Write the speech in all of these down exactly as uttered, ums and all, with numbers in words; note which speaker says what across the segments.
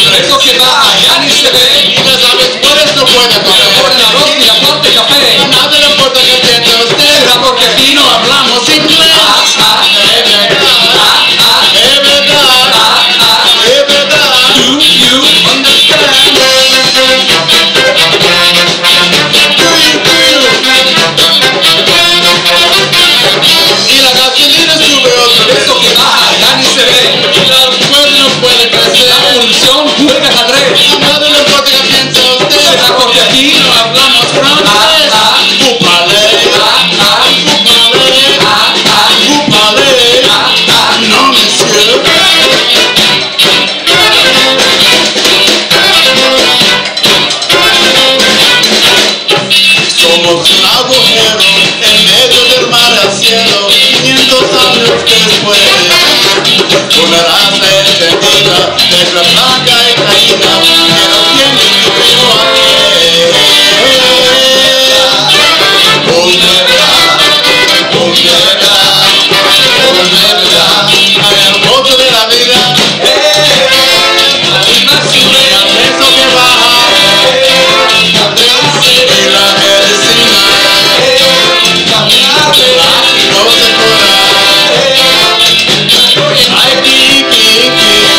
Speaker 1: Eso que baja ya ni se ve.
Speaker 2: Y no sabes cuáles no puede
Speaker 1: Por
Speaker 2: comer.
Speaker 1: el arroz y la parte café.
Speaker 2: A nadie le importa que piense usted.
Speaker 1: Será porque aquí no hablamos inglés.
Speaker 2: Ah, ah, es verdad.
Speaker 1: Ah, ah,
Speaker 2: Es verdad.
Speaker 1: ah, ah.
Speaker 2: Es verdad.
Speaker 1: Do you understand?
Speaker 2: Y la gasolina sube otra vez.
Speaker 1: Eso que baja ya ni se ve.
Speaker 2: Y la pueblo no puede crecer.
Speaker 1: La munición juega ajedrez.
Speaker 2: A nadie le importa que piense usted.
Speaker 1: Será porque aquí no hablamos francés.
Speaker 2: Ah, ah, vous parlez.
Speaker 1: Ah, ah,
Speaker 2: Vous parlez.
Speaker 1: ah, ah,
Speaker 2: Vous parlez.
Speaker 1: ah, ah.
Speaker 2: Non, monsieur. Somos un agujero en medio del mar al cielo, quinientos años después. Una raza extendida de la placa y caída que no tiene su río a pie. Volverá, volverá, volverá al gozo de la vida.
Speaker 1: La misma sube.
Speaker 2: Y al peso que baja y la medicina no se cura. Ay, ki, ki,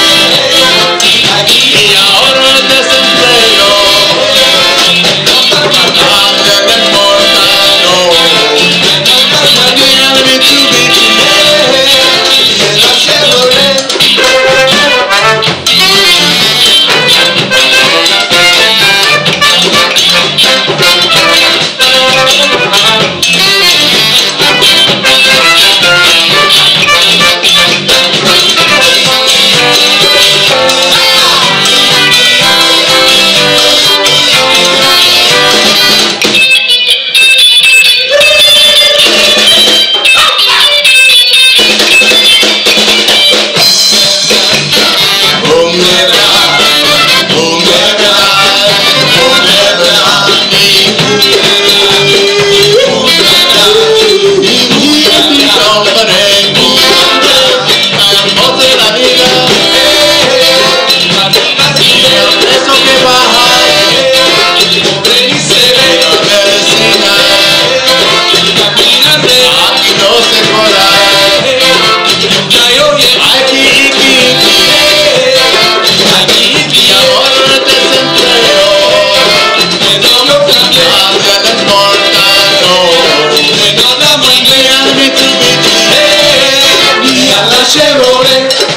Speaker 2: ki. Y ahora el desempleo a nadie le importa, no. Ni al Mitsubishi.
Speaker 1: Chevrolet.